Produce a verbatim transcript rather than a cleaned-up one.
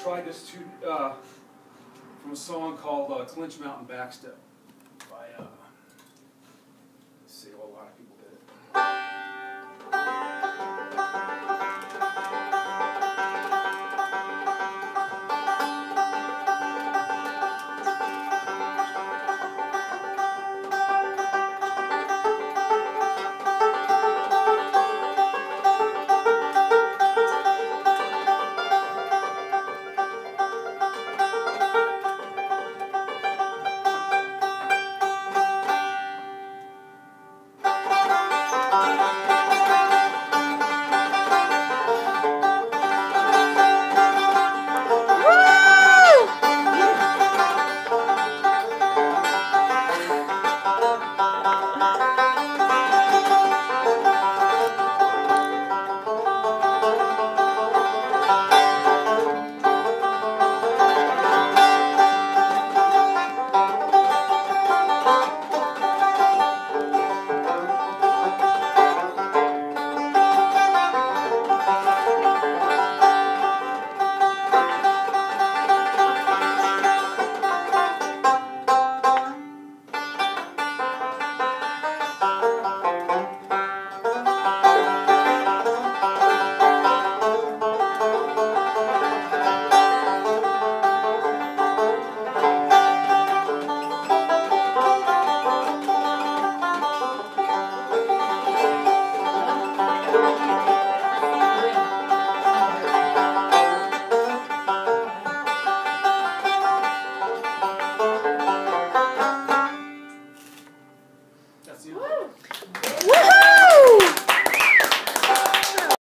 tried this tune uh, from a song called uh, Clinch Mountain Backstep by, uh, let's see, well, a lot of people did it. That's the end.